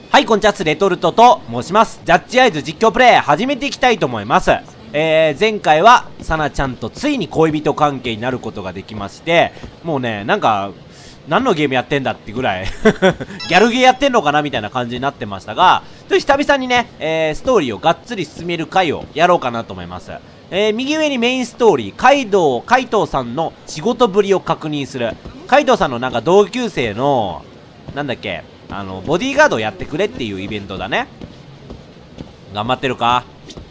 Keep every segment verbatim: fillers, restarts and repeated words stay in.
はい、こんにちは、レトルトと申します。ジャッジアイズ実況プレイ始めていきたいと思います。えー、前回は、サナちゃんとついに恋人関係になることができまして、もうね、なんか、何のゲームやってんだってぐらい、ギャルゲーやってんのかなみたいな感じになってましたが、ちょっと久々にね、えー、ストーリーをがっつり進める回をやろうかなと思います。えー、右上にメインストーリー、カイドウ、カイトウさんの仕事ぶりを確認する。カイドウさんのなんか同級生の、なんだっけ、あの、ボディーガードをやってくれっていうイベントだね。頑張ってるか？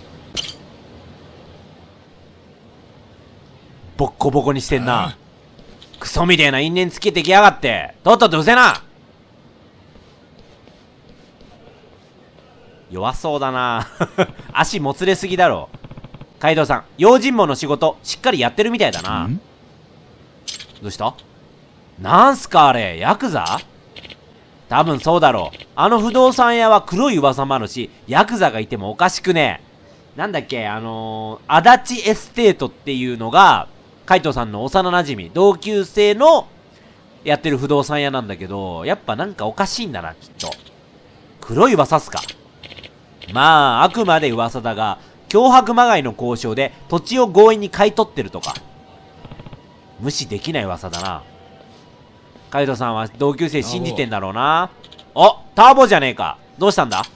ボッコボコにしてんな。クソみてえな因縁つけてきやがって。とっととうせな。弱そうだな。足もつれすぎだろ。カイドウさん、用心棒の仕事、しっかりやってるみたいだな。どうした？なんすかあれ、ヤクザ？多分そうだろう。あの不動産屋は黒い噂もあるし、ヤクザがいてもおかしくねえ。なんだっけ、あのー、足立エステートっていうのが、カイトさんの幼馴染、同級生のやってる不動産屋なんだけど、やっぱなんかおかしいんだな、きっと。黒い噂っすか。まあ、あくまで噂だが、脅迫まがいの交渉で土地を強引に買い取ってるとか。無視できない噂だな。カイトさんは同級生信じてんだろうな。お、ターボじゃねえか。どうしたんだ？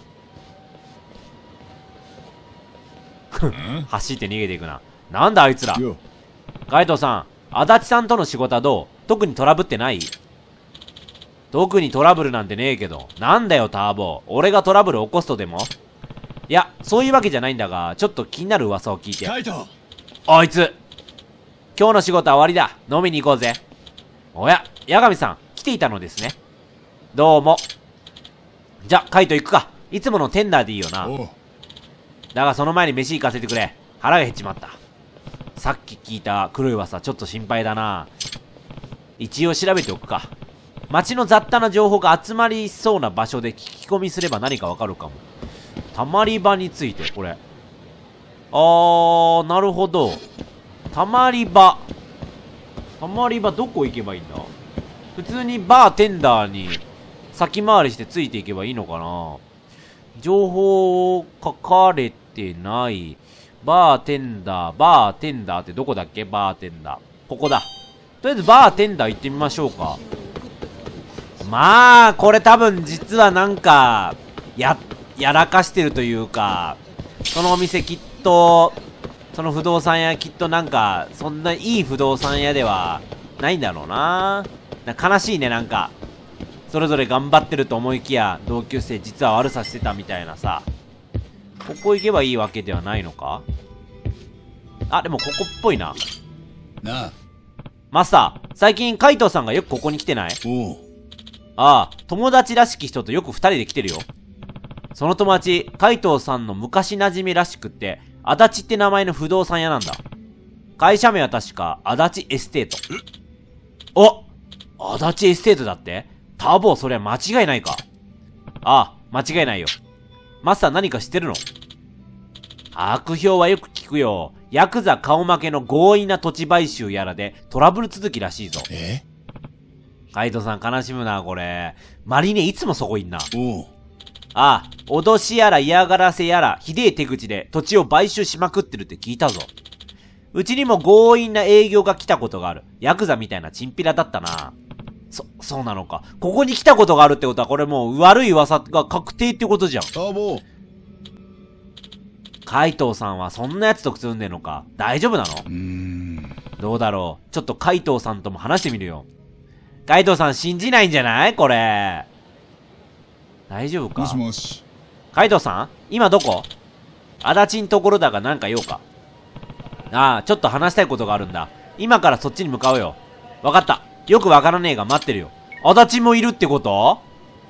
走って逃げていくな。なんだあいつら。カイトさん、足立さんとの仕事はどう？特にトラブってない？特にトラブルなんてねえけど。なんだよターボ。俺がトラブル起こすとでも？いや、そういうわけじゃないんだが、ちょっと気になる噂を聞いて。カイト！あいつ！今日の仕事は終わりだ。飲みに行こうぜ。おや、八神さん、来ていたのですね。どうも。じゃ、カイト行くか。いつものテンダーでいいよな。だがその前に飯行かせてくれ。腹が減っちまった。さっき聞いた黒い噂、ちょっと心配だな。一応調べておくか。街の雑多な情報が集まりそうな場所で聞き込みすれば何かわかるかも。たまり場について、これ。あー、なるほど。たまり場。たまり場どこ行けばいいんだ？普通にバーテンダーに先回りしてついていけばいいのかな？情報書かれてない。バーテンダー、バーテンダーってどこだっけ？バーテンダー。ここだ。とりあえずバーテンダー行ってみましょうか。まあ、これ多分実はなんか、や、やらかしてるというか、そのお店きっと、その不動産屋きっとなんか、そんないい不動産屋ではないんだろうな。なんか悲しいね、なんか。それぞれ頑張ってると思いきや、同級生実は悪さしてたみたいなさ。ここ行けばいいわけではないのか？あ、でもここっぽいな。なあ。マスター、最近カイトさんがよくここに来てない？おう。ああ、友達らしき人とよく二人で来てるよ。その友達、カイトさんの昔馴染みらしくって、足立って名前の不動産屋なんだ。会社名は確か、足立エステート。お！足立エステートだって？ターボ、そりゃ間違いないか。ああ、間違いないよ。マスター何か知ってるの？悪評はよく聞くよ。ヤクザ顔負けの強引な土地買収やらでトラブル続きらしいぞ。え？カイトさん悲しむな、これ。マリネいつもそこいんな。おう。ああ、脅しやら嫌がらせやら、ひでえ手口で土地を買収しまくってるって聞いたぞ。うちにも強引な営業が来たことがある。ヤクザみたいなチンピラだったな。そ、そうなのか。ここに来たことがあるってことは、これもう悪い噂が確定ってことじゃん。ターボ。カイトさんはそんな奴とくつんでんのか。大丈夫なの？うーん。どうだろう。ちょっとカイトさんとも話してみるよ。カイトさん信じないんじゃない？これ。大丈夫か？もしもし。カイトさん？今どこ？足立んところだがなんか用か？ああ、ちょっと話したいことがあるんだ。今からそっちに向かうよ。わかった。よくわからねえが待ってるよ。足立もいるってこと？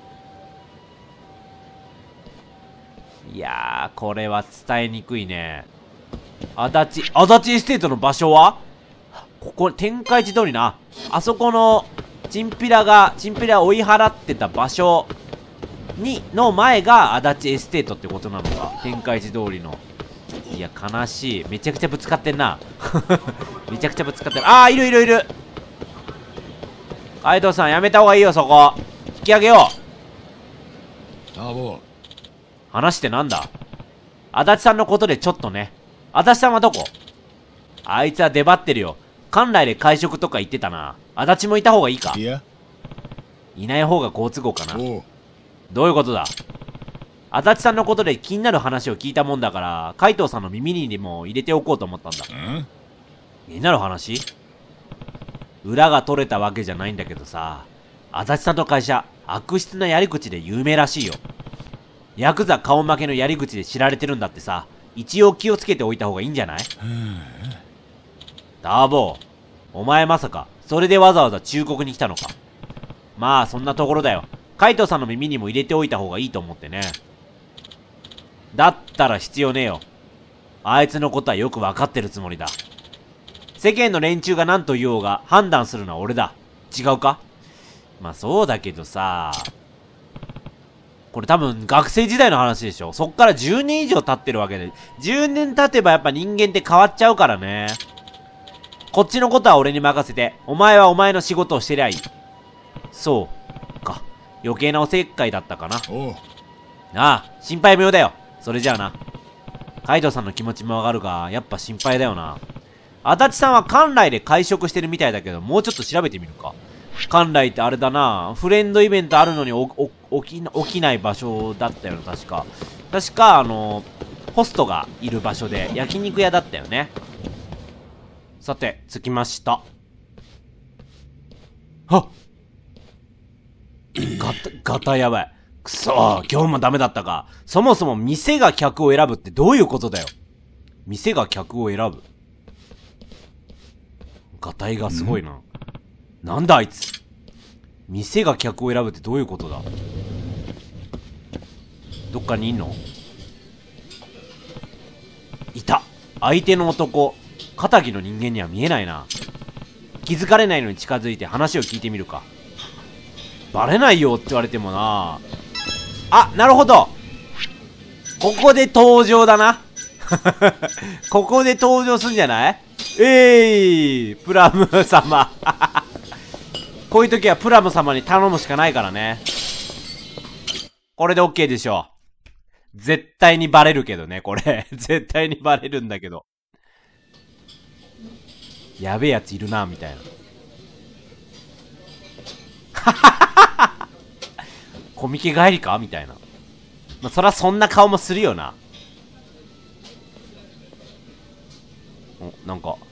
いやー、これは伝えにくいね。足立、足立エステートの場所は？ここ、天下一通りな。あそこの、チンピラが、チンピラ追い払ってた場所に、の前が足立エステートってことなのか。天下一通りの。いや、悲しい。めちゃくちゃぶつかってんな。めちゃくちゃぶつかってる。あー、いるいるいる。カイトさんやめた方がいいよ、そこ。引き上げよう。 ターボ。 話ってなんだ？足立さんのことでちょっとね。足立さんはどこ？あいつは出張ってるよ。館内で会食とか言ってたな。足立もいた方がいいか？ いや。 いない方が好都合かな。 おう。 どういうことだ？足立さんのことで気になる話を聞いたもんだから、海藤さんの耳にでも入れておこうと思ったんだ。 ん？ 気になる話？裏が取れたわけじゃないんだけどさ、足立さんの会社、悪質なやり口で有名らしいよ。ヤクザ顔負けのやり口で知られてるんだってさ、一応気をつけておいた方がいいんじゃない？ダーボー、お前まさか、それでわざわざ忠告に来たのか？まあ、そんなところだよ。海藤さんの耳にも入れておいた方がいいと思ってね。だったら必要ねえよ。あいつのことはよくわかってるつもりだ。世間の連中が何と言おうが判断するのは俺だ。違うか？まあそうだけどさ、これ多分学生時代の話でしょ。そっからじゅうねん以上経ってるわけで、じゅうねん経てばやっぱ人間って変わっちゃうからね。こっちのことは俺に任せて、お前はお前の仕事をしてりゃいい。そうか、余計なおせっかいだったかな。 おう。 ああ、心配無用だよ。それじゃあな。カイトさんの気持ちもわかるが、やっぱ心配だよな。足立さんは館内で会食してるみたいだけど、もうちょっと調べてみるか。館内ってあれだな、フレンドイベントあるのにおお起き起きない場所だったよね、確か。確か、あの、ホストがいる場所で焼肉屋だったよね。さて、着きました。はっ！ガタ、ガタやばい。くそー、今日もダメだったか。そもそも店が客を選ぶってどういうことだよ。店が客を選ぶ。ガタイがすごいな。なんだあいつ。店が客を選ぶってどういうことだ。どっかにいんの？いた。相手の男、肩着の人間には見えないな。気づかれないのに近づいて話を聞いてみるか。バレないよって言われてもな。あ、なるほど。ここで登場だな。ここで登場するんじゃない？えい、プラム様。こういう時はプラム様に頼むしかないからね。これで OK でしょう。絶対にバレるけどね、これ。絶対にバレるんだけど。やべえやついるな、みたいな。コミケ帰りかみたいな。まあ、そらそんな顔もするよな。お、なんか。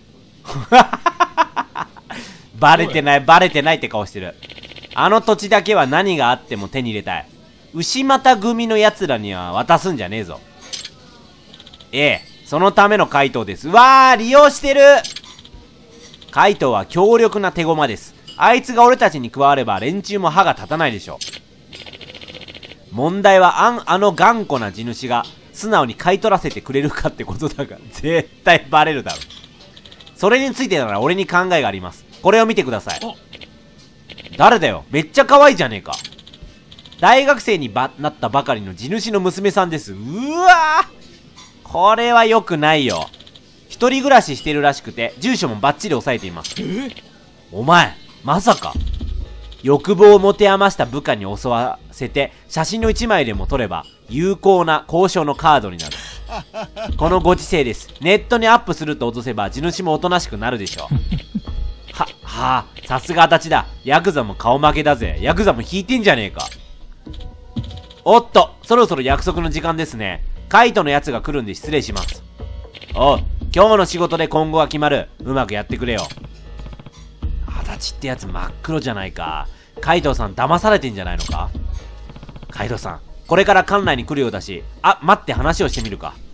バレてない、バレてないって顔してる。あの土地だけは何があっても手に入れたい。牛股組の奴らには渡すんじゃねえぞ。ええ、そのための怪盗です。うわー、利用してる。怪盗は強力な手駒です。あいつが俺たちに加われば連中も歯が立たないでしょう。問題はあん、あの頑固な地主が素直に買い取らせてくれるかってことだが、絶対バレるだろ。それについてなら俺に考えがあります。これを見てください。誰だよ、めっちゃ可愛いじゃねえか。大学生にばなったばかりの地主の娘さんです。うわー、これは良くないよ。一人暮らししてるらしくて、住所もバッチリ押さえています。お前、まさか欲望を持て余した部下に襲わせて写真の一枚でも撮れば有効な交渉のカードになる。このご時世です。ネットにアップすると脅せば地主もおとなしくなるでしょう。は、はあ、さすが足立だ。ヤクザも顔負けだぜ。ヤクザも引いてんじゃねえか。おっと、そろそろ約束の時間ですね。カイトのやつが来るんで失礼します。おう、今日の仕事で今後は決まる。うまくやってくれよ。足立ってやつ真っ黒じゃないか。カイトさん騙されてんじゃないのか。カイトさん、これから館内に来るようだし、あ、待って話をしてみるか。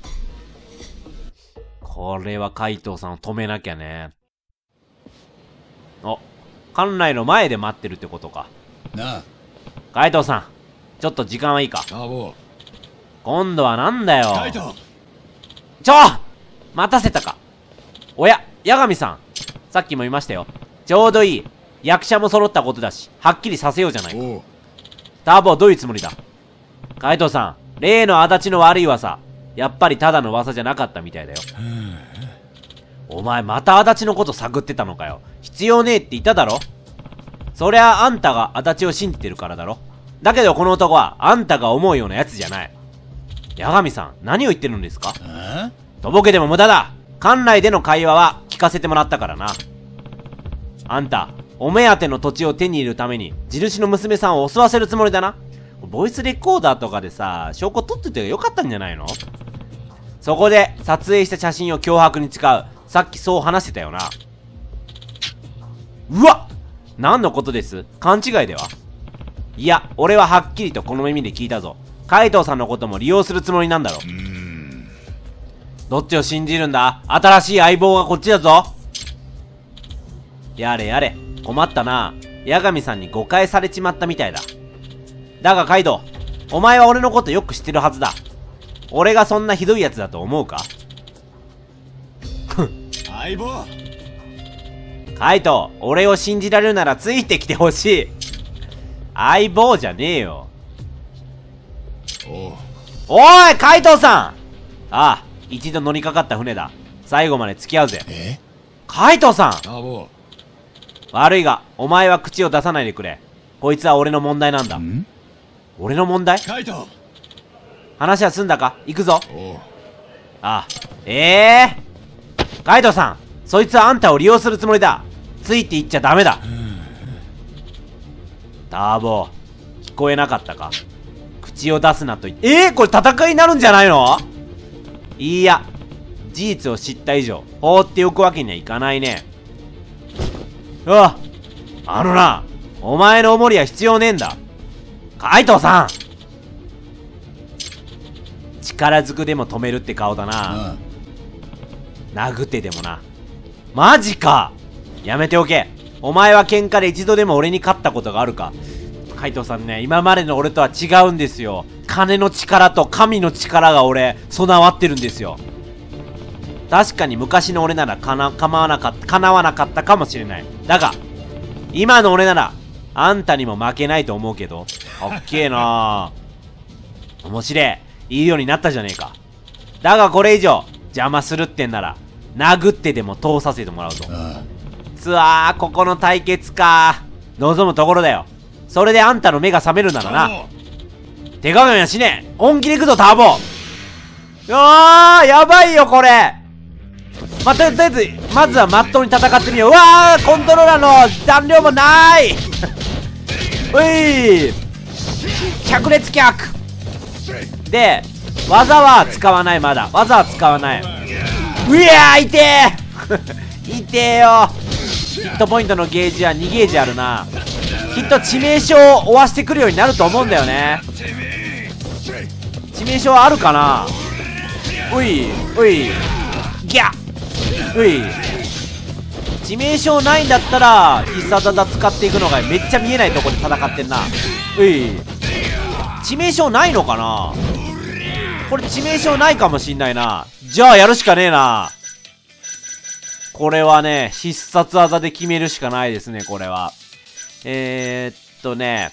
これはカイトさんを止めなきゃね。お、館内の前で待ってるってことか。 なあ。 カイトさん、ちょっと時間はいいか。 あぼう。 今度はなんだよ。 カイト。 ちょ待たせたか。おや、八神さん。さっきも言いましたよ。ちょうどいい。役者も揃ったことだし、はっきりさせようじゃないか。ターボはどういうつもりだ。カイトさん、例の足立の悪い噂、やっぱりただの噂じゃなかったみたいだよ。お前また足立のこと探ってたのかよ。必要ねえって言っただろ。そりゃあんたが足立を信じてるからだろ。 だけどこの男は、あんたが思うようなやつじゃない。八神さん、何を言ってるんですか？とぼけても無駄だ。館内での会話は聞かせてもらったからな。あんた、お目当ての土地を手に入れるために、地主の娘さんを襲わせるつもりだな。ボイスレコーダーとかでさ、証拠取っててよかったんじゃないの？そこで、撮影した写真を脅迫に使う。さっきそう話してたよな。うわっ！何のことです？勘違いでは？いや、俺ははっきりとこの耳で聞いたぞ。海藤さんのことも利用するつもりなんだろ。どっちを信じるんだ？新しい相棒がこっちだぞ。やれやれ、困ったな。八神さんに誤解されちまったみたいだ。だがカイドウ、お前は俺のことよく知ってるはずだ。俺がそんなひどいやつだと思うか？ 相棒。 カイト、俺を信じられるならついてきてほしい。相棒じゃねえよ。 おう。 おい、カイトさん。ああ、一度乗りかかった船だ。最後まで付き合うぜ。 え？ カイトさん。 相棒。 悪いが、お前は口を出さないでくれ。こいつは俺の問題なんだ。 ん？ 俺の問題？ カイト。 話は済んだか？行くぞ。 おう。 ああ、ええー、カイトさん、そいつはあんたを利用するつもりだ。ついていっちゃダメだ。ターボ、聞こえなかったか？口を出すなと言って。えー、これ戦いになるんじゃないの？いいや、事実を知った以上、放っておくわけにはいかないね。うわ、あのな、お前のお守りは必要ねえんだ。カイトさん、力ずくでも止めるって顔だな。殴ってでもな。マジか。やめておけ。お前は喧嘩で一度でも俺に勝ったことがあるか？カイトさんね、今までの俺とは違うんですよ。金の力と神の力が俺、備わってるんですよ。確かに昔の俺ならかな、構わなかった、叶わなかったかもしれない。だが、今の俺なら、あんたにも負けないと思うけど。かっけえなぁ。面白え。いいようになったじゃねえか。だがこれ以上、邪魔するってんなら、殴ってでも通させてもらうぞ。つわー、ここの対決か。望むところだよ。それであんたの目が覚めるならな。手加減はしねえ。本気で行くぞ、ターボ。うわー、やばいよ、これ。まあ、とりあえず、まずはマットに戦ってみよう。うわー、コントローラーの残量もなーい。うい、百列脚で、技は使わない。まだ技は使わない。うやー、痛え痛えよ。ヒットポイントのゲージはにゲージあるな。きっと致命傷を負わしてくるようになると思うんだよね。致命傷はあるかな。ういういギャッ、うい、致命傷ないんだったら必殺技使っていくのがめっちゃ見えないとこで戦ってんな。うい、致命傷ないのかな。これ致命傷ないかもしんないな。じゃあやるしかねえな。これはね、必殺技で決めるしかないですね、これは。えー、っとね、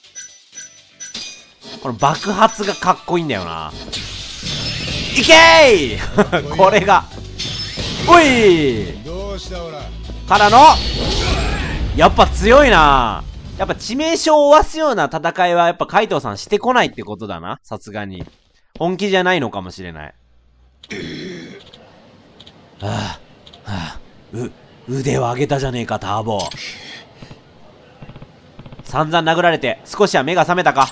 この爆発がかっこいいんだよな。いけーこれが、おいからの、やっぱ強いな。やっぱ致命傷を負わすような戦いはやっぱカイトウさんしてこないってことだな。さすがに。本気じゃないのかもしれない。はあ、はあ、う、腕を上げたじゃねえか、ターボ。散々殴られて少しは目が覚めたか。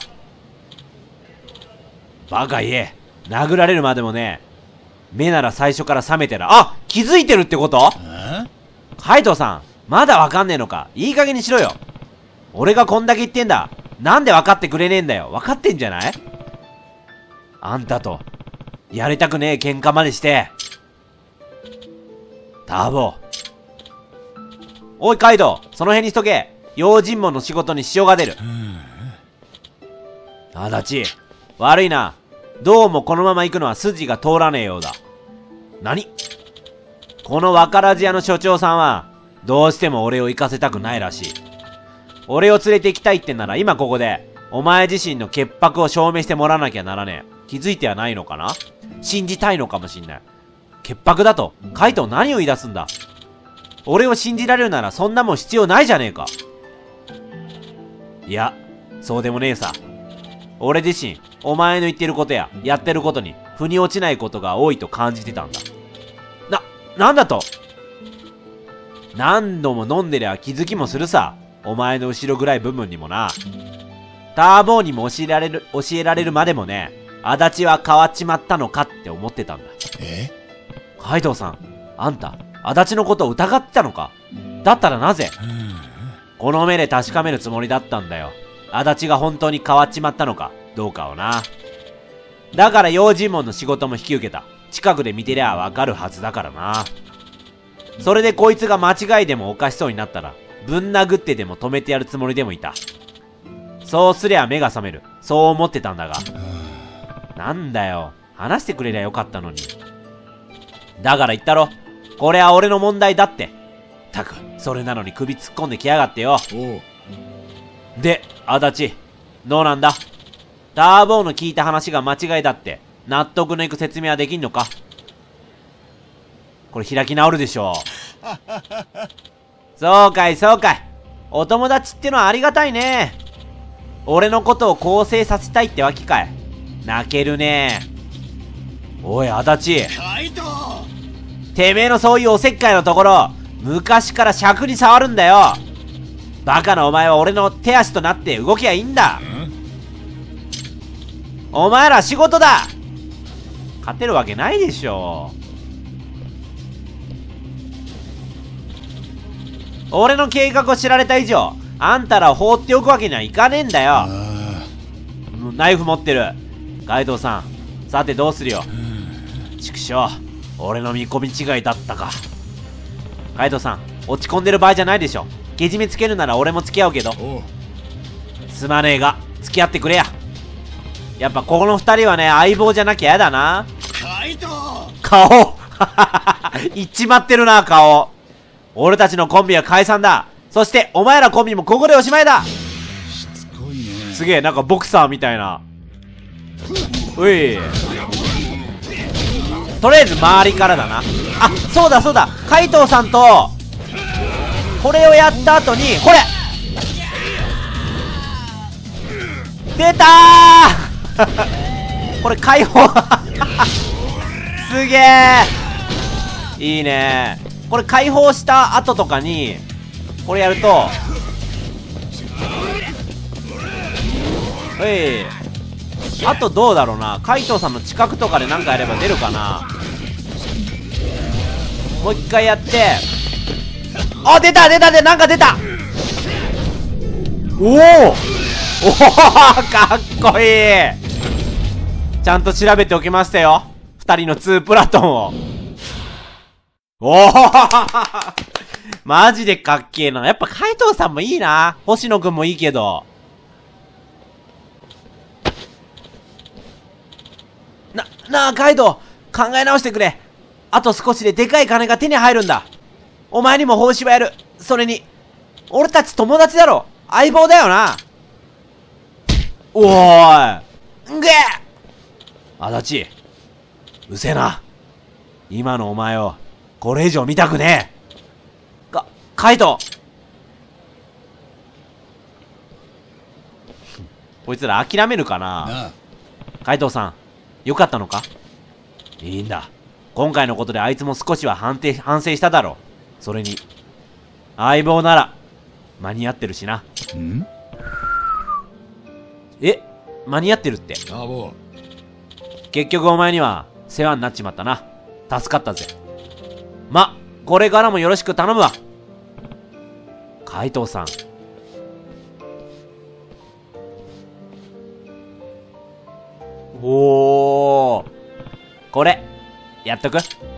バカ言え。殴られるまでもね、目なら最初から覚めてら。あ、気づいてるってこと？カイトウさん、まだわかんねえのか。いい加減にしろよ。俺がこんだけ言ってんだ。なんで分かってくれねえんだよ。分かってんじゃない？あんたと、やりたくねえ喧嘩までして。ターボ。おいカイドウ、その辺にしとけ。用心棒の仕事に支障が出る。足立、悪いな。どうもこのまま行くのは筋が通らねえようだ。何？この若ラジ屋の所長さんは、どうしても俺を行かせたくないらしい。俺を連れて行きたいってなら今ここで、お前自身の潔白を証明してもらわなきゃならねえ。気づいてはないのかな？信じたいのかもしんない。潔白だと、カイト何を言い出すんだ？俺を信じられるならそんなもん必要ないじゃねえか。いや、 そうでもねえさ。俺自身、お前の言ってることや、やってることに、腑に落ちないことが多いと感じてたんだ。な、なんだと？何度も飲んでりゃ気づきもするさ。お前の後ろぐらい部分にもな。ターボーにも教えられる、教えられるまでもね、足立は変わっちまったのかって思ってたんだ。 え？ カイドウさん、あんた、足立のことを疑ってたのか？だったらなぜ？この目で確かめるつもりだったんだよ。足立が本当に変わっちまったのかどうかをな。だから用心門の仕事も引き受けた。近くで見てりゃわかるはずだからな。それでこいつが間違いでもおかしそうになったら、ぶん殴ってでも止めてやるつもりでもいた。そうすりゃ目が覚める。そう思ってたんだが。なんだよ。話してくれりゃよかったのに。だから言ったろ。これは俺の問題だって。たく、それなのに首突っ込んできやがってよ。で、足立、どうなんだ？ターボーの聞いた話が間違いだって、納得のいく説明はできんのか？これ開き直るでしょ。そうかい、そうかい。お友達ってのはありがたいね。俺のことを更生させたいってわけかい。泣けるね。おい、足立。てめえのそういうおせっかいのところ、昔から尺に触るんだよ。バカなお前は俺の手足となって動きゃいいんだ。お前ら仕事だ。勝てるわけないでしょ。俺の計画を知られた以上、あんたらを放っておくわけにはいかねえんだよ。ナイフ持ってる。ガイドさん、さてどうするよ。畜生、俺の見込み違いだったか。ガイドさん、落ち込んでる場合じゃないでしょ。けじめつけるなら俺も付き合うけど。すまねえが、付き合ってくれや。やっぱこの二人はね、相棒じゃなきゃやだな。顔いっちまってるな、顔。俺たちのコンビは解散だ。そしてお前らコンビもここでおしまいだ。 しつこいね。 すげえ、なんかボクサーみたいな。うい、とりあえず周りからだな。あ、そうだそうだ、海藤さんとこれをやった後にこれ出たーこれ解放すげえ、いいね。これ解放した後とかにこれやると、はい、あとどうだろうな。海藤さんの近くとかで何かやれば出るかな。もう一回やって、あ、出た出たで、なんか出た。おおおおかっこいい。ちゃんと調べておきましたよ、二人のツープラトンを。おおマジでかっけえな。やっぱ海藤さんもいいな。星野くんもいいけど。な、なあ、カイドウ、考え直してくれ。あと少しででかい金が手に入るんだ。お前にも報酬はやる。それに、俺たち友達だろ。相棒だよな。おーい。んげえ足立、うせえな。今のお前を、これ以上見たくねえ。か、カイトこいつら諦めるかな。カイトさん、よかったのか？いいんだ。今回のことであいつも少しは反省、反省しただろう。それに、相棒なら、間に合ってるしな。ん？え？間に合ってるって。結局お前には世話になっちまったな。助かったぜ。ま、これからもよろしく頼むわ。海藤さん。おー。これ、やっとく？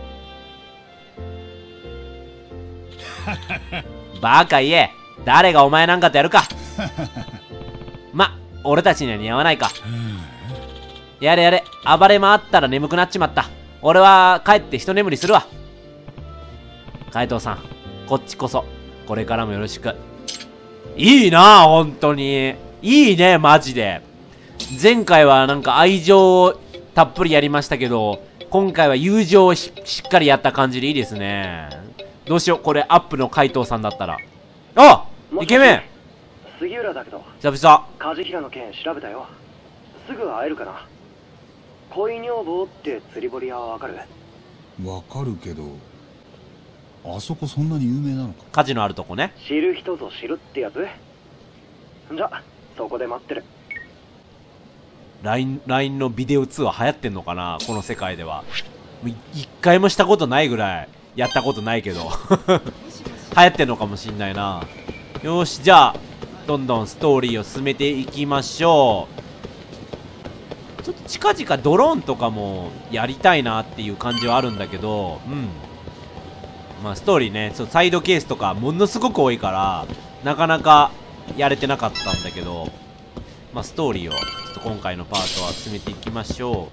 バカ言え。誰がお前なんかとやるか。ま、俺たちには似合わないか。やれやれ、暴れ回ったら眠くなっちまった。俺は帰って一眠りするわ。海藤さん、こっちこそ、これからもよろしく。いいなあ、ほんとに。いいね、マジで。前回はなんか愛情をたっぷりやりましたけど、今回は友情を し, しっかりやった感じでいいですね。どうしよう、これアップの海藤さんだったら。あ、イケメン。 杉浦だけど、 久々。 梶平の件調べたよ。すぐ会えるかな。恋女房って釣り堀屋はわかる？ わかるけど、あそこそんなに有名なのか？ 火事のあるとこね。 知る人ぞ知るってやつ。じゃ、そこで待ってる。 ライン、ライン のビデオ通話流行ってんのかなこの世界では。もう一回もしたことないぐらい、やったことないけど。流行ってんのかもしんないな。よし、じゃあ、どんどんストーリーを進めていきましょう。ちょっと近々ドローンとかもやりたいなっていう感じはあるんだけど、うん。まあストーリーね、ちょっとサイドケースとかものすごく多いから、なかなかやれてなかったんだけど、まあストーリーをちょっと今回のパートは進めていきましょ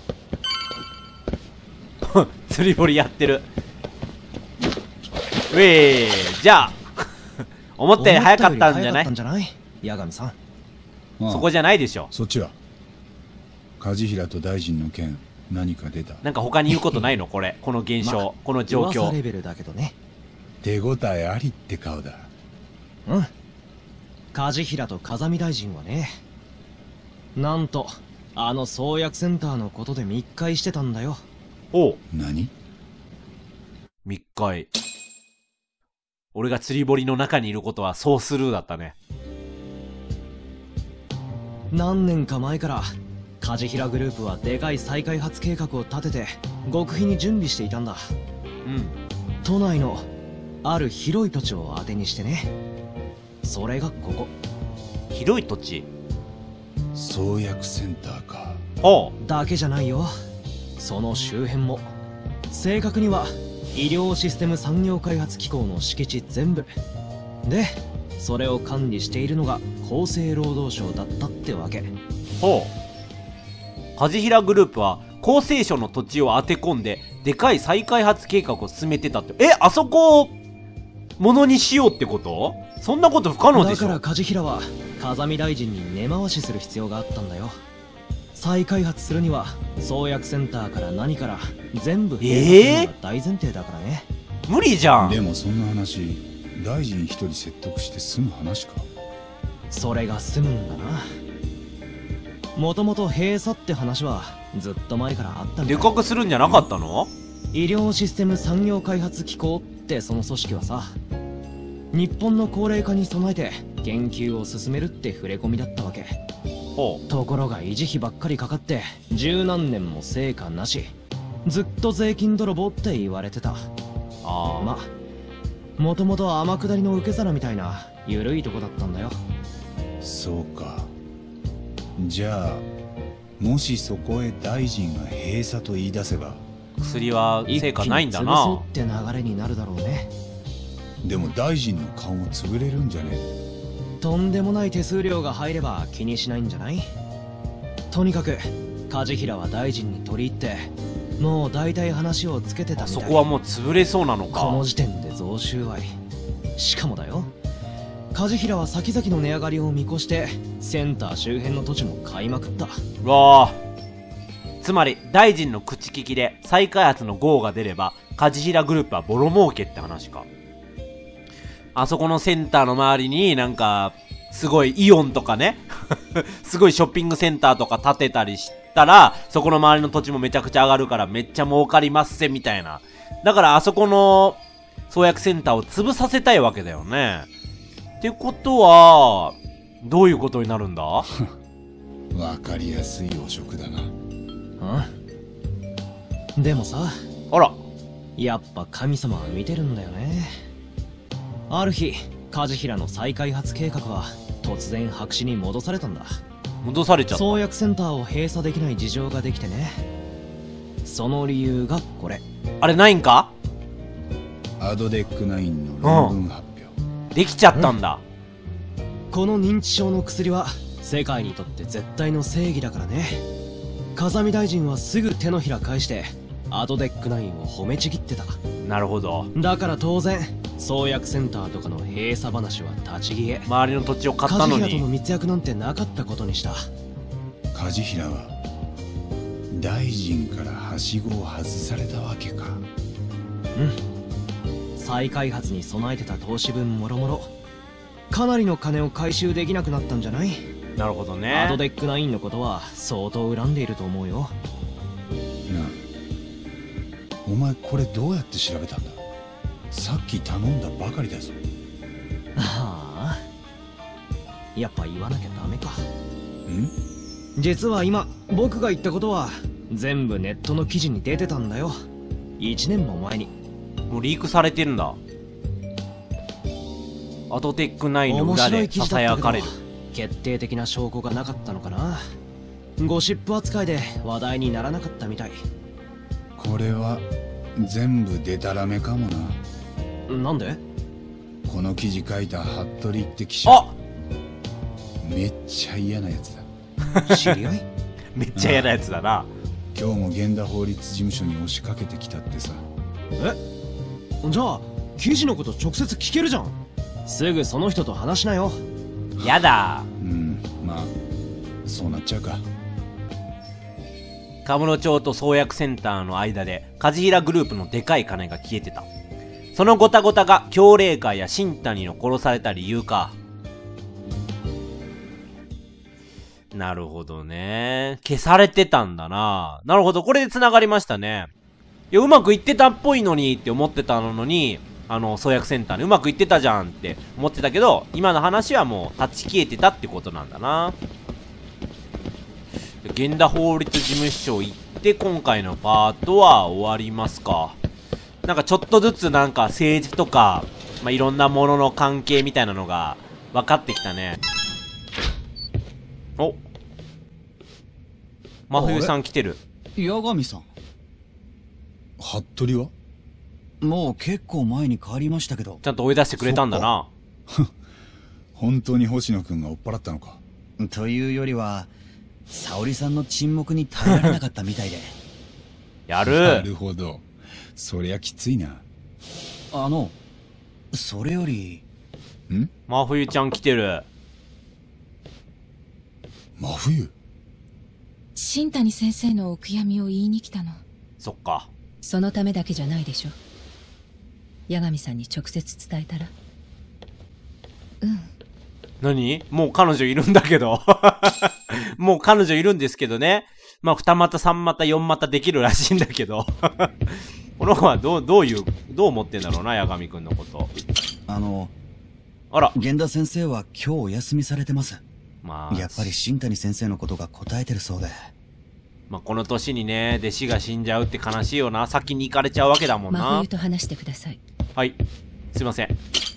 う。釣り堀やってる。ウェー、じゃあ思ったより早かったんじゃない？ 八神さん。 そこじゃないでしょ。 そっちは梶平と大臣の件、何か出た？ なんか他に言うことないのこれ、この現象、ま、この状況。 噂レベルだけどね。 手応えありって顔だ。 うん。梶平と風見大臣はね、なんとあの創薬センターのことで密会してたんだよ。 おう。 何？ 密会。俺が釣り堀の中にいることはそうスルーだったね。 何年か前から梶平グループはでかい再開発計画を立てて極秘に準備していたんだ。 うん。 都内のある広い土地を当てにしてね。それがここ。 広い土地？ 創薬センターか。 ほう。だけじゃないよ。その周辺も。正確には医療システム産業開発機構の敷地全部で、それを管理しているのが厚生労働省だったってわけ。 ほう。梶平グループは厚生省の土地を当て込んででかい再開発計画を進めてたって。え、あそこをものにしようってこと？そんなこと不可能でしょ。 だから梶平は風見大臣に根回しする必要があったんだよ。再開発するには創薬センターから何から全部閉鎖するのが大前提だからね。 えー、無理じゃん。 でもそんな話、大臣一人説得して済む話か？ それが済むんだな。もともと閉鎖って話はずっと前からあったんだ。 でかくするんじゃなかったの？ 医療システム産業開発機構ってその組織はさ、日本の高齢化に備えて研究を進めるって触れ込みだったわけ。 ほう。 ところが維持費ばっかりかかって十何年も成果なし。ずっと税金泥棒って言われてた。 ああ。 まあもともと天下りの受け皿みたいな緩いとこだったんだよ。 そうか。じゃあもしそこへ大臣が閉鎖と言い出せば、 薬は成果ないんだな。 一気に潰そうって流れになるだろうね。 でも大臣の顔も潰れるんじゃねえ？ とんでもない手数料が入れば気にしないんじゃない？とにかく梶平は大臣に取り入ってもう大体話をつけてたみたい。 そこはもう潰れそうなのか。 この時点で贈収賄。しかもだよ、梶平は先々の値上がりを見越してセンター周辺の土地も買いまくった。 うわあ。つまり大臣の口利きで再開発の号が出れば梶平グループはボロ儲けって話か。あそこのセンターの周りになんかすごいイオンとかねすごいショッピングセンターとか建てたりしたら、そこの周りの土地もめちゃくちゃ上がるからめっちゃ儲かりますせみたいな。だからあそこの創薬センターを潰させたいわけだよね。ってことはどういうことになるんだ？わかりやすい汚職だな。 うん。でもさ、 あら、 やっぱ神様は見てるんだよね。ある日梶平の再開発計画は突然白紙に戻されたんだ。 戻されちゃった。 創薬センターを閉鎖できない事情ができてね。その理由がこれ。 あれないんか？ アドデックナインの論文発表、 うん、できちゃったんだ、 うん、この認知症の薬は世界にとって絶対の正義だからね。風見大臣はすぐ手のひら返してアドデックナインを褒めちぎってた。 なるほど。 だから当然創薬センターとかの閉鎖話は立ち消え。 周りの土地を買ったのに梶平との密約なんてなかったことにした。 梶平は大臣からはしごを外されたわけか。 うん。再開発に備えてた投資分もろもろかなりの金を回収できなくなったんじゃない？ なるほどね。 アドデックナインのことは相当恨んでいると思うよ。 なあ、お前これどうやって調べたんだ？さっき頼んだばかりだぞ。 はあ、やっぱ言わなきゃダメか。 ん？ 実は今僕が言ったことは全部ネットの記事に出てたんだよ。いちねんも前に。 もうリークされてるんだ。アドテックナインの裏でささやかれる。 決定的な証拠がなかったのかな。ゴシップ扱いで話題にならなかったみたい。 これは全部デタラメかもな。 なんで？ この記事書いた服部って記者、 あ、 めっちゃ嫌なやつだ。 知り合い？ めっちゃ嫌なやつだな。 今日も源田法律事務所に押しかけてきたってさ。 え？じゃあ記事のこと直接聞けるじゃん。すぐその人と話しなよ。 やだ。 うん、まあそうなっちゃうか。 カムロ町と創薬センターの間で梶平グループのでかい金が消えてた。そのゴタゴタが強霊会や新谷の殺された理由か。なるほどね。消されてたんだな。なるほど、これで繋がりましたね。いや、うまくいってたっぽいのにって思ってたのに、あの、創薬センターでうまくいってたじゃんって思ってたけど、今の話はもう断ち消えてたってことなんだな。源田法律事務所行って今回のパートは終わりますか。なんかちょっとずつなんか政治とか、まあ、いろんなものの関係みたいなのが分かってきたね。お、真冬さん来てる。 八神さん。 服部はもう結構前に帰りましたけど。 ちゃんと追い出してくれたんだな。 本当に星野くんが追っ払ったのか。 というよりは沙織さんの沈黙に耐えられなかったみたいで。 やる。 なるほど、そりゃきついな。 あのそれより。 ん？ 真冬ちゃん来てる。 真冬？ 新谷先生のお悔やみを言いに来たの。 そっか。 そのためだけじゃないでしょ。八神さんに直接伝えたら。 うん。 何？もう彼女いるんだけど。もう彼女いるんですけどね。まあ、二股、三股、四股できるらしいんだけど。この子はどう、どういう、どう思ってんだろうな、八神くんのこと。 あの、 あら。 源田先生は今日お休みされてます。 まあ。 やっぱり新谷先生のことが答えてるそうで。 まあ、この年にね、弟子が死んじゃうって悲しいよな。先に行かれちゃうわけだもんな。 真冬と話してください。 はい。すいません。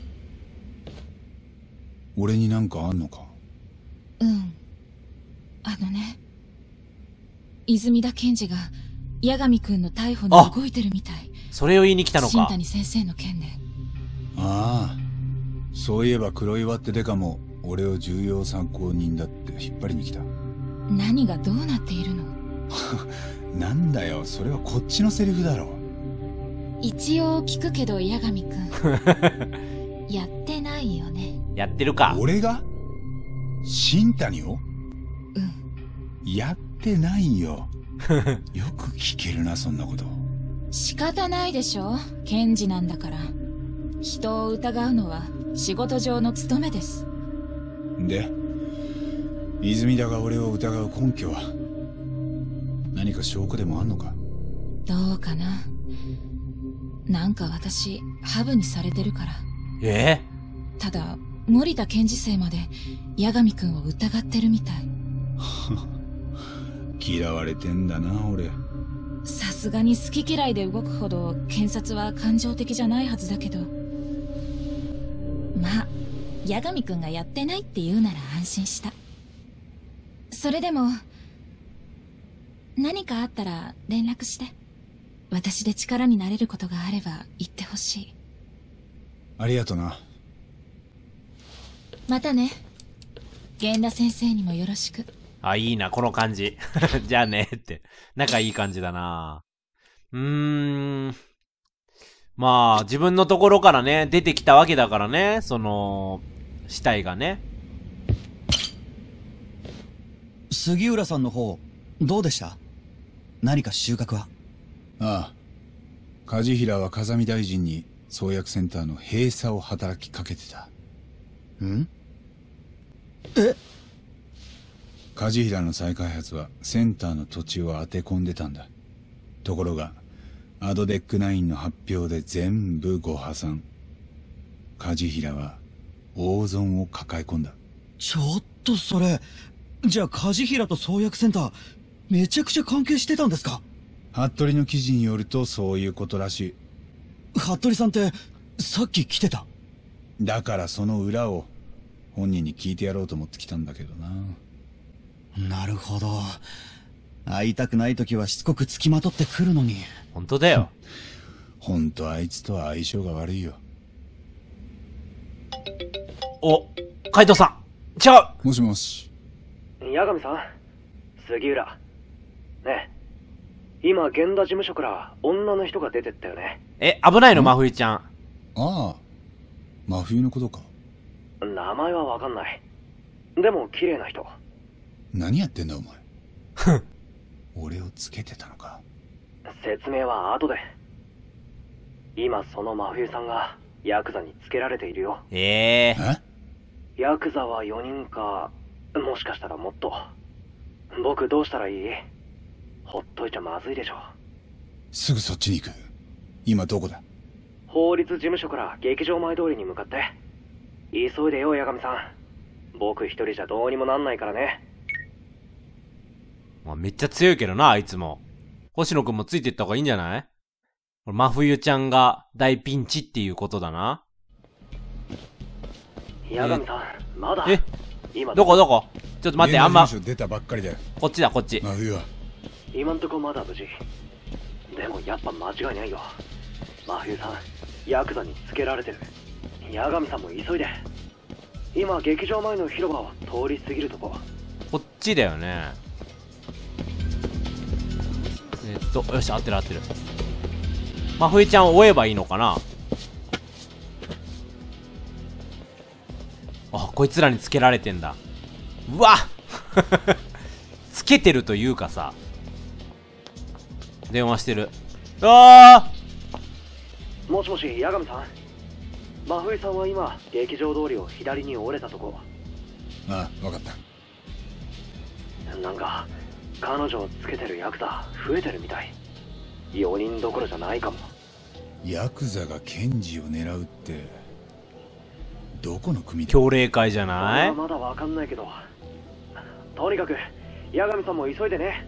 俺になんかあんのか？ うん。あのね、泉田検事が八神くんの逮捕に動いてるみたい。 それを言いに来たのか。 新谷先生の件で。 ああ、そういえば黒岩ってデカも俺を重要参考人だって引っ張りに来た。 何がどうなっているの？ なんだよ、それはこっちのセリフだろ。 一応聞くけど八神くんやってないよね。 やってるか。 俺が新谷を？ うん。 やってないよ。よく聞けるな、そんなこと。 仕方ないでしょ、検事なんだから。人を疑うのは仕事上の務めです。 で、泉田が俺を疑う根拠は何か証拠でもあんのか？ どうかな。なんか私ハブにされてるから。 えー、ただ森田検事正まで八神くんを疑ってるみたい。 嫌われてんだな、俺。 さすがに好き嫌いで動くほど検察は感情的じゃないはずだけど、まあ八神くんがやってないって言うなら安心した。それでも何かあったら連絡して。私で力になれることがあれば言ってほしい。 ありがとな。 またね。源田先生にもよろしく。 あ、いいな、この感じ。じゃあねって。仲いい感じだな。うーん。まあ、自分のところからね、出てきたわけだからね、その、死体がね。 杉浦さんの方、どうでした？何か収穫は？ ああ。梶平は風見大臣に創薬センターの閉鎖を働きかけてた。 ん？え？ 梶平の再開発はセンターの土地を当て込んでたんだ。ところがアドデックナインの発表で全部ご破産。梶平は大損を抱え込んだ。 ちょっとそれ、じゃあ梶平と創薬センターめちゃくちゃ関係してたんですか？ 服部の記事によるとそういうことらしい。 服部さんってさっき来てた？ だからその裏を本人に聞いてやろうと思ってきたんだけどな。 なるほど。会いたくない時はしつこく付きまとってくるのに。 本当だよ。 ほんとあいつとは相性が悪いよ。 お、海藤さん。違う。 もしもし。 八神さん、杉浦。ねえ、今源田事務所から女の人が出てったよね。 え、危ないの真冬ちゃん。 ああ、真冬のことか。 名前はわかんない。でも綺麗な人。 何やってんだお前。俺をつけてたのか。 説明は後で。今その真冬さんがヤクザにつけられているよ。 ええー。 え？ ヤクザはよにんか、もしかしたらもっと。僕どうしたらいい？ほっといちゃまずいでしょ。 すぐそっちに行く。今どこだ？ 法律事務所から劇場前通りに向かって。急いでよ八神さん。僕一人じゃどうにもなんないからね。 まあ、めっちゃ強いけどな、あいつも。星野くんもついてった方がいいんじゃない？これ真冬ちゃんが大ピンチっていうことだな。 八神さん、まだ。 え、 今どこどこ？ちょっと待って、あんま。 出たばっかりだよ。 こっちだ、こっち。 真冬は今んとこまだ無事。でもやっぱ間違いないよ。真冬さん、ヤクザにつけられてる。八神さんも急いで。今劇場前の広場を通り過ぎるとこ。 こっちだよね。えっと、よし、合ってる合ってる。真冬ちゃんを追えばいいのかな。あ、こいつらにつけられてんだ。うわつけてるというかさ。電話してる。あーもしもし、八神さん。真冬さんは今劇場通りを左に折れたとこ。 ああ、分かった。 なんか彼女をつけてるヤクザ増えてるみたい。よにんどころじゃないかも。 ヤクザが検事を狙うってどこの組だ？ 強霊会じゃない？ まだわかんないけど、とにかく八神さんも急いでね。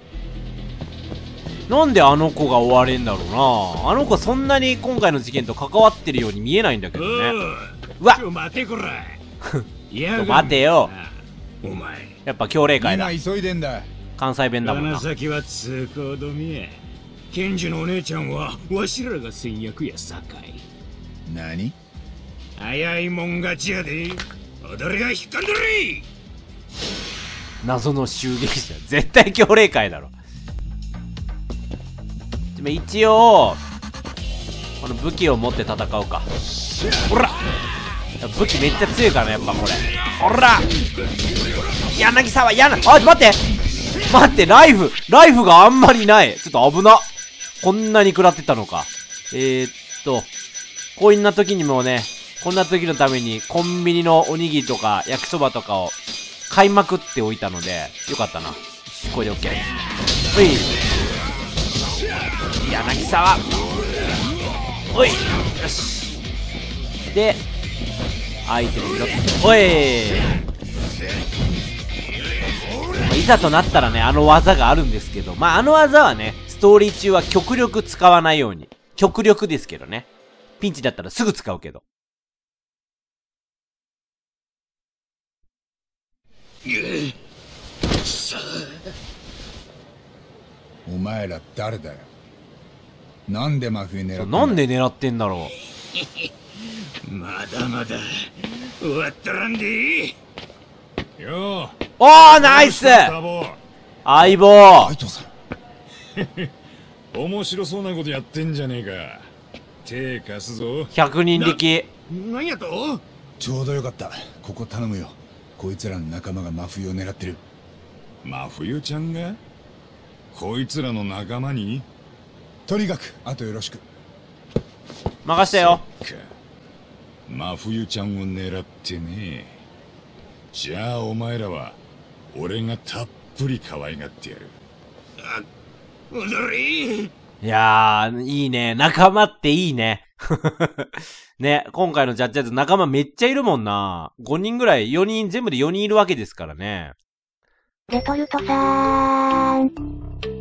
なんであの子が追われんだろうな。あの子そんなに今回の事件と関わってるように見えないんだけどね。うわっ、 ちょ待てこらちょ待てよ。 お前やっぱ強霊会だ。 今急いでんだ。 関西弁だもんな。 花咲は通行止めや。検事のお姉ちゃんはわしらが先役やさかい。 何？ 早いもん勝ちやで。踊りが引っかんどれ。 謎の襲撃者、絶対強霊会だろ。でも一応この武器を持って戦うか。ほら、武器めっちゃ強いからね、やっぱこれ。ほら、柳沢、やな、あ、待って待って、ライフライフがあんまりない。ちょっと危な。こんなに食らってたのか。えー、っとこんな時にもね、こんな時のためにコンビニのおにぎりとか焼きそばとかを買いまくっておいたのでよかったな。これで OK。 ほい、柳沢、おい、よし。でアイテム拾って、おい、まあ、いざとなったらね、あの技があるんですけど、まああの技はね、ストーリー中は極力使わないように。極力ですけどね。ピンチだったらすぐ使うけど。 お前ら誰だよ。なんで真冬狙ってんだ？ なんで狙ってんだろうまだまだ終わったらんでいいよ。 おー、ナイス相棒。 斉藤さん面白そうなことやってんじゃねえか。手貸すぞ。 ひゃくにん力。 何やと？ ちょうどよかった。ここ頼むよ。こいつらの仲間が真冬を狙ってる。 真冬ちゃんがこいつらの仲間に？ とにかくあとよろしく。 任したよ。 真冬ちゃんを狙ってね。じゃあお前らは俺がたっぷり可愛がってやる。 あ、踊り。 いやー、いいね。仲間っていいね。ね、今回のジャッジャズ仲間めっちゃいるもんな。ごにんぐらい、よにん、全部でよにんいるわけですからね。 レトルトさーん。